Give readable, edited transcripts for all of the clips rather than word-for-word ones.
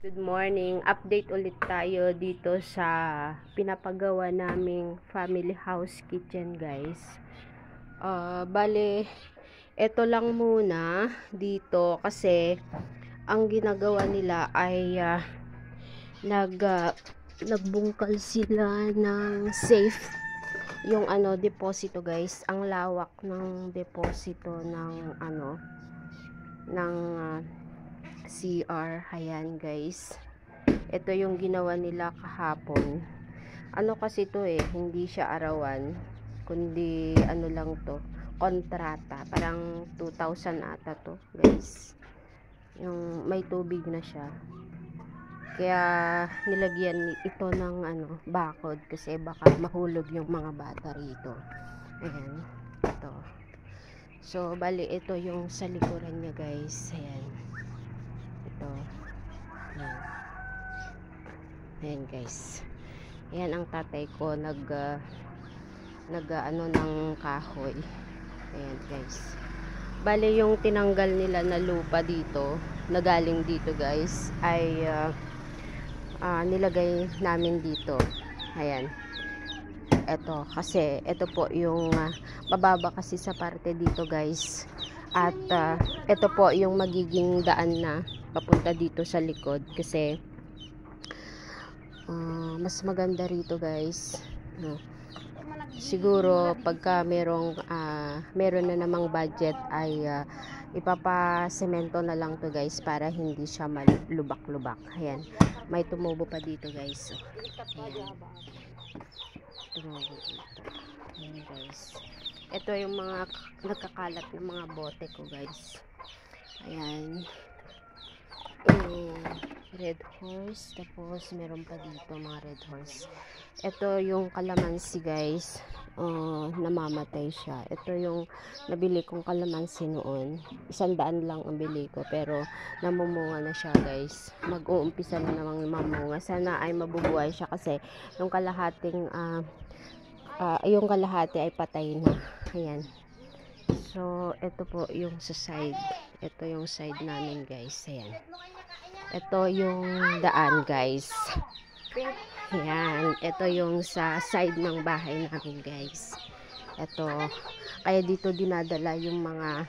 Good morning. Update ulit tayo dito sa pinapagawa naming family house kitchen, guys. Bale, ito lang muna dito kasi ang ginagawa nila ay nagbungkal sila ng safe. Yung deposito, guys. Ang lawak ng deposito ng CR. Ayan, guys. Ito yung ginawa nila kahapon. Kasi to hindi siya arawan, kundi lang to, kontrata. Parang 2,000 ata to, guys. Yung may tubig na siya. Kaya nilagyan ito ng bakod kasi baka mahulog yung mga bata rito. Ayan. Ito. So, bali ito yung sa likuran niya, guys. Ayan. Ito. Ayan. Ayan, guys. Ayan ang tatay ko ng kahoy. Ayan, guys. Bale yung tinanggal nila na lupa dito, na galing dito, guys, ay nilagay namin dito. Ayan. Ito, kasi ito po yung mababa kasi sa parte dito, guys. At ito po yung magiging daan na papunta dito sa likod kasi mas maganda rito, guys. Siguro pagka meron na namang budget ay ipapasemento na lang to, guys, para hindi siya malubak-lubak. Ayan, may tumubo pa dito, guys. Ayan. Tumubo dito. Ayan, guys. Ito yung mga nagkakalat ng mga bote ko, guys. Ayan. Red horse, tapos meron pa dito mga red horse. Ito yung kalamansi, guys. Namamatay siya. Ito yung nabili kong kalamansi noon. 100 lang ang bili ko, pero namumunga na siya, guys. Mag-uumpisa na namang mamunga. Sana ay mabubuhay siya kasi yung kalahating yung kalahati ay patay na. Ayan. So, ito po yung sa side. Ito yung side namin, guys. Ayan. Ito yung daan, guys. Ayan. Ito yung sa side ng bahay namin, guys. Ito. Kaya dito dinadala yung mga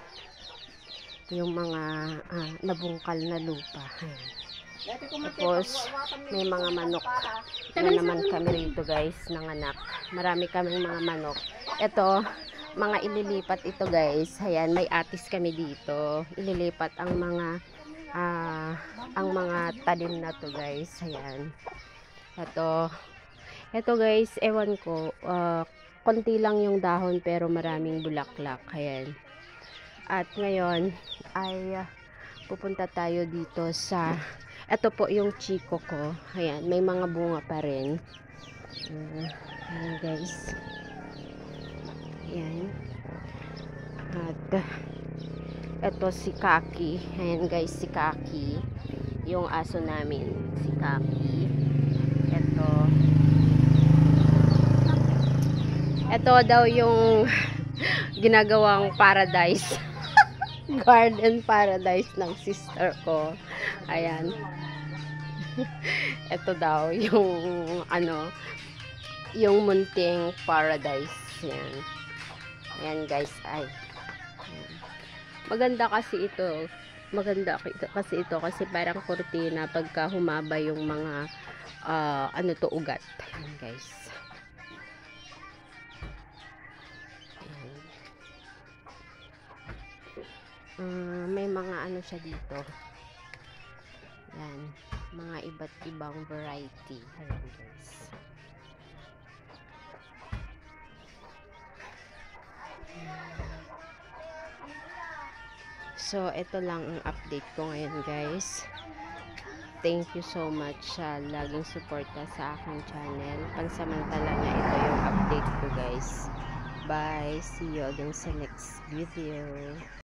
nabungkal na lupa. Ayan. Tapos, may mga manok na naman kami rito, guys, ng anak. Marami kaming mga manok. Ito, mga ililipat ito, guys. Ayan, may atis kami dito. Ililipat ang mga talim na to, guys. Ayan. Ito, guys, ewan ko. Konti lang yung dahon pero maraming bulaklak. Ayan. At ngayon ay pupunta tayo dito sa ito po yung chiko ko. Ayan, may mga bunga pa rin. Ayan, guys. Ayan. At ito si Kaki. Ayan, guys, si Kaki. Yung aso namin, si Kaki. Ito daw yung ginagawang paradise. Garden paradise ng sister ko. Ayan. Ito daw yung yung munting paradise. Ayan. Ayan, guys. Ay. Ayan. Maganda kasi ito. Kasi parang kurtina pagka humaba yung mga ugat. Ayan, guys. May mga siya dito. Yan, mga iba't ibang variety. Ayan, guys. So, ito lang ang update ko ngayon, guys. Thank you so much sa laging suporta sa aking channel. Pansamantala na ito yung update ko, guys. Bye. See you again sa next video.